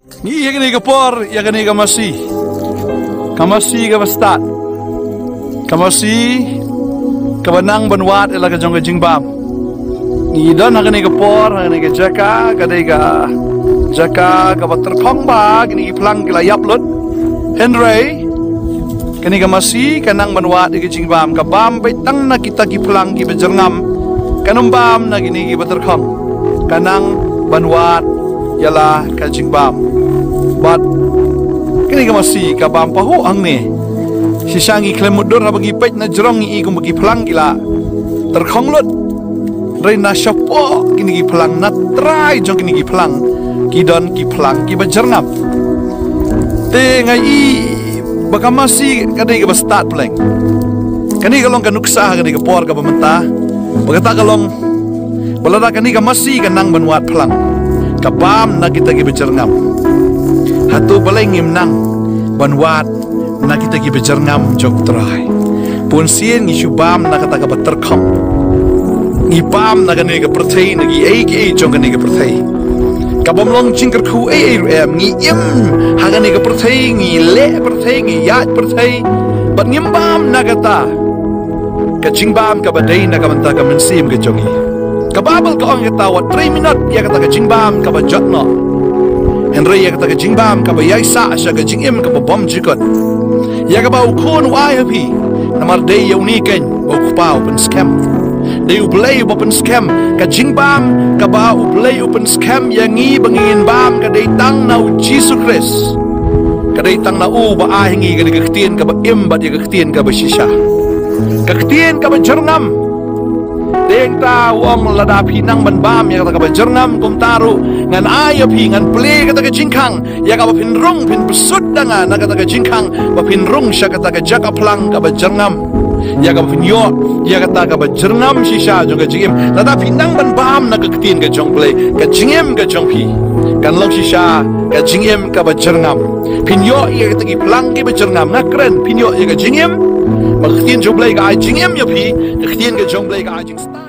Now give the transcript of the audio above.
Ni ya kini kapor, ya kini kamasi. Kamasi ka bastat. Kamasi kabanang banwat ila ka jong ka jingbam. Ni don ha kini kapor, ha kini ka jaka, kadai ka jaka ka baterkong ba, kini plang kila yaplut. Henry kini kamasi kanang banwat ila ka jingbam, kabam baitang na kita kiplang ki bejerngam. Kanumbam na kini ki baterkong. Kanang banwat yala ka jingbam. But kini ka masih kabam pahu ang ni sisangi klemudur na bagi pet na jerong i kung bagi pelang gila terkonglot ray na syapo kini ki pelang na try jong kini ki pelang kidon ki pelang ki bajernap te ngai i baka masih kadai ka bastat peleng kani kalong kanuksa kani ka por ka pamenta bagata kalong balada kani ka masih kanang banwat pelang kabam na kita ki bajernap hatu balai ngimnang banwat na kita ki bejerngam jok trai pun sien ngi shubam na kata ka terkham ngi pam na gane ka perthai na gi ai ki jong gane ka perthai ka bom long chingkar khu ai em ngi im ha gane ka perthai ngi le perthai ngi ya perthai bat ngim bam na kata ka chingbam ka badai na ka manta ka mensim ka jongi ka babal ka ong kata wa 3 minute ya kata ka chingbam ka bajatno Henry ya kata ka jingbam ka ba yai sa asya ka jingim ka ba bom jikot ya ka ba ukun wa happy namar day yaw ni ken o kupa open scam day uplay open scam ka jingbam ka ba uplay open scam ya ngi bangin bam ka day tang na Jesus Christ ka day tang na u ba ahingi ka digktien ka ba im ba digktien ka ba shisha ka ktien ka ba jernam deng ta wong lada pinang ban bam ya kata ka bajernam kum taru ngan ayo pi ngan ple kata ka jingkang ya ka pin rung pin besut danga na kata ka jingkang ba pin rung sya kata ka jaka plang ka bajernam ya ka pin yo ya kata ka bajernam shisha jong ka jingim lada pinang ban bam na ka ktin ka jong ple ka jingim ka jong pi kan long shisha ka jingim ka bajernam pin yo ya kata ki plang ki bajernam ngakren pin yo ya ka jingim Makhtien jong blai ka ai jingem ya pi, khtien ka jong blai ka ai jing